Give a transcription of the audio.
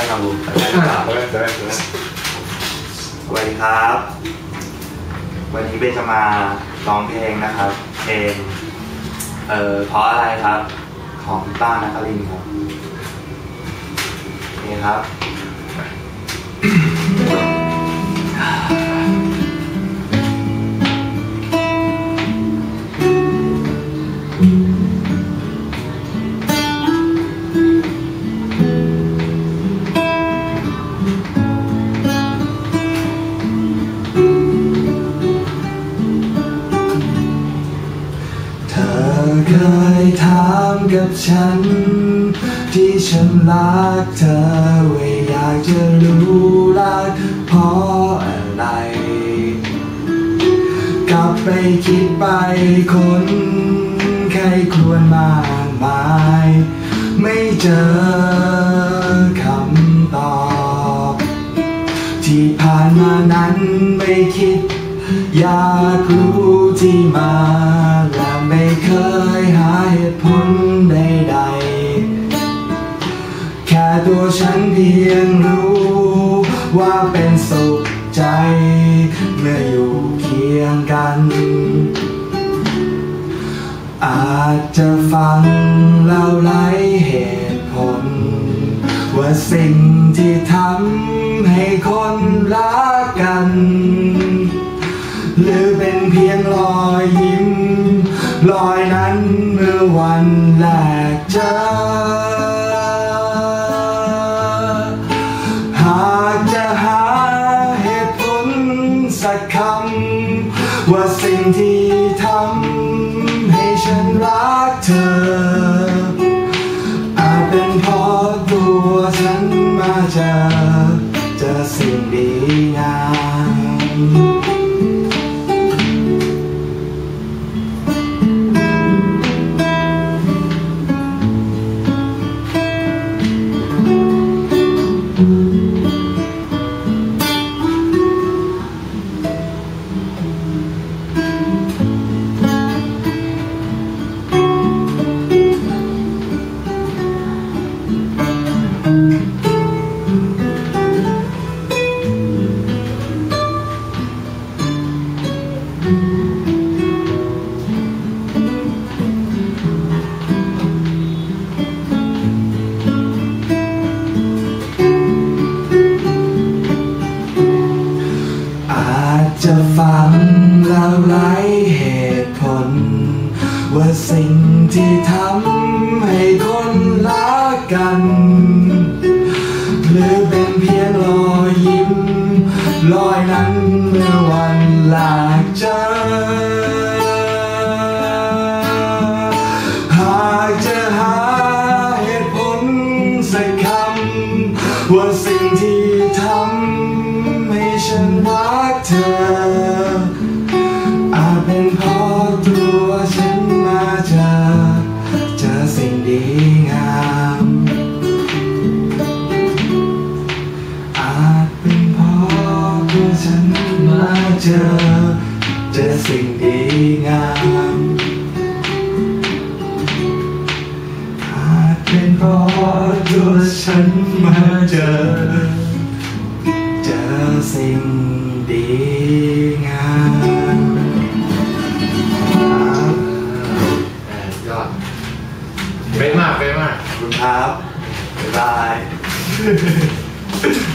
ครับผมสวัสดีครับวันนี้เบนจะมาร้องเพลงนะครับเพลงเพราะอะไรครับของป้านครินทร์ครับโอเคครับเคยถามกับฉันที่ฉันรักเธอว่าอยากจะรู้รักเพราะอะไรกลับไปคิดไปคนใครควรมากมายไม่เจอคำตอบที่ผ่านมานั้นไม่คิดอยากรู้ที่มาและไม่เคยหาเหตุผลใดๆแค่ตัวฉันเพียงรู้ว่าเป็นสุขใจเมื่ออยู่เคียงกันอาจจะฟังแล้วหลายเหตุผลว่าสิ่งที่ทำให้คนรักกันหรือเป็นเพียงรอยยิ้มรอยนั้นเมื่อวันแรกเจอหากจะหาเหตุผลสักคำว่าสิ่งที่ทำให้ฉันรักเธออาจเป็นเพราะตัวฉันมาเจอสิ่งดีงามจะฟังแล้วหลายเหตุผลว่าสิ่งที่ทำให้คนรักกันหรือเป็นเพียงรอยยิ้มรอยนั้นเมื่อวันแรกเจอหากจะหาเหตุผลสักคำว่าสิ่งที่ทำให้ฉันรักเธออาจเป็นเพราะตัวฉันมาเจอสิ่งดีงามอาจเป็นเพราะตัวฉันมาเจอสิ่งดีงามอาจเป็นเพราะตัวฉันมาเจอสิ่งดีงามยอดเป๊ะมากขอบคุณครับบ๊ายบาย